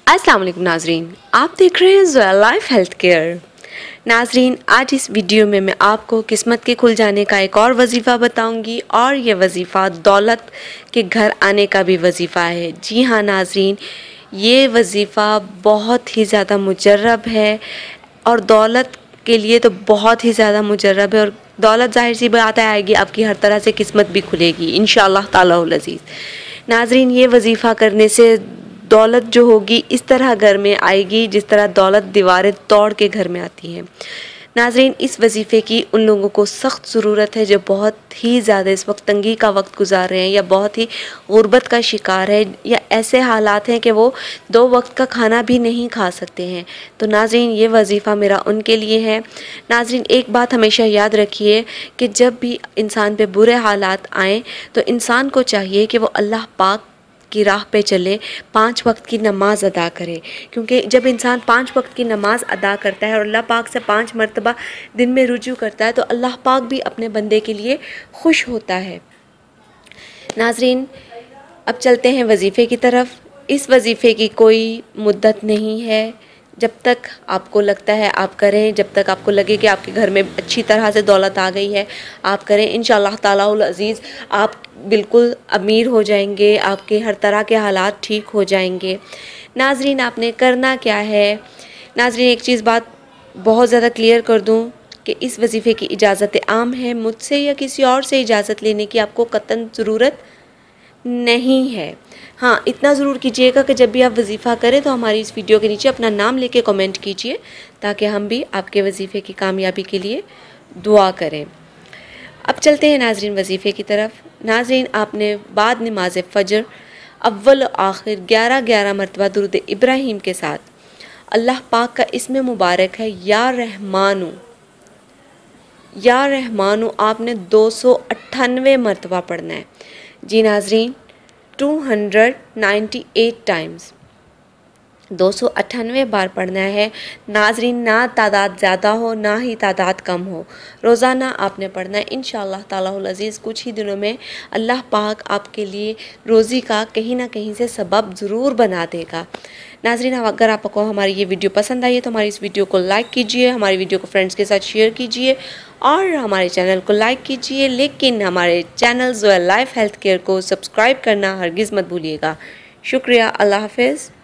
अस्सलाम वालेकुम नाजरीन, आप देख रहे हैं ज़ोया लाइफ हेल्थ केयर। नाजरीन, आज इस वीडियो में मैं आपको किस्मत के खुल जाने का एक और वजीफ़ा बताऊंगी और ये वजीफ़ा दौलत के घर आने का भी वजीफ़ा है। जी हाँ नाजरीन, ये वजीफ़ा बहुत ही ज़्यादा मुजर्रब है और दौलत के लिए तो बहुत ही ज़्यादा मुजर्रब है। और दौलत ज़ाहिर सी बात आएगी, आपकी हर तरह से किस्मत भी खुलेगी इंशाअल्लाह ताला उल अज़ीज़। नाजरीन, ये वजीफ़ा करने से दौलत जो होगी इस तरह घर में आएगी जिस तरह दौलत दीवारें तोड़ के घर में आती हैं। नाजरीन, इस वजीफ़े की उन लोगों को सख्त ज़रूरत है जो बहुत ही ज़्यादा इस वक्त तंगी का वक्त गुजार रहे हैं या बहुत ही गुर्बत का शिकार है या ऐसे हालात हैं कि वो 2 वक्त का खाना भी नहीं खा सकते हैं। तो नाजरीन, ये वजीफ़ा मेरा उनके लिए है। नाजरीन, एक बात हमेशा याद रखिए कि जब भी इंसान पे बुरे हालात आएँ तो इंसान को चाहिए कि वो अल्लाह पाक की राह पे चले, 5 वक्त की नमाज़ अदा करे। क्योंकि जब इंसान 5 वक्त की नमाज़ अदा करता है और अल्लाह पाक से 5 मरतबा दिन में रुजू करता है तो अल्लाह पाक भी अपने बंदे के लिए खुश होता है। नाजरीन, अब चलते हैं वजीफ़े की तरफ। इस वजीफ़े की कोई मुद्दत नहीं है, जब तक आपको लगता है आप करें, जब तक आपको लगे कि आपके घर में अच्छी तरह से दौलत आ गई है आप करें। इंशाअल्लाह ताला उल अज़ीज़ आप बिल्कुल अमीर हो जाएंगे, आपके हर तरह के हालात ठीक हो जाएंगे। नाजरीन, आपने करना क्या है? नाजरीन, एक चीज़ बात बहुत ज़्यादा क्लियर कर दूँ कि इस वजीफ़े की इजाज़त आम है, मुझसे या किसी और से इजाज़त लेने की आपको कतई ज़रूरत नहीं है। हाँ, इतना ज़रूर कीजिएगा कि जब भी आप वजीफ़ा करें तो हमारी इस वीडियो के नीचे अपना नाम लेके कमेंट कीजिए ताकि हम भी आपके वजीफ़े की कामयाबी के लिए दुआ करें। अब चलते हैं नाजरीन वजीफ़े की तरफ। नाजरीन, आपने बाद नमाज फ़जर अव्वल आखिर 11-11 मरतबा दुरूद इब्राहीम के साथ अल्लाह पाक का इसमें मुबारक है या रहमानु, या रहमानु आपने 298 मरतबा पढ़ना है। जी नाजरीन, 298 टाइम्स 298 बार पढ़ना है। नाजरीन, ना तादाद ज़्यादा हो ना ही तादाद कम हो, रोज़ाना आपने पढ़ना है। इंशाअल्लाह ताला उल अज़ीज़ कुछ ही दिनों में अल्लाह पाक आपके लिए रोज़ी का कहीं ना कहीं से सबब ज़रूर बना देगा। नाजरीन, अगर आपको हमारी ये वीडियो पसंद आई है तो हमारी इस वीडियो को लाइक कीजिए, हमारी वीडियो को फ्रेंड्स के साथ शेयर कीजिए और हमारे चैनल को लाइक कीजिए। लेकिन हमारे channel Zoya life health care को सब्सक्राइब करना हरगिज़ मत भूलिएगा। शुक्रिया। अल्लाह हाफ़िज़।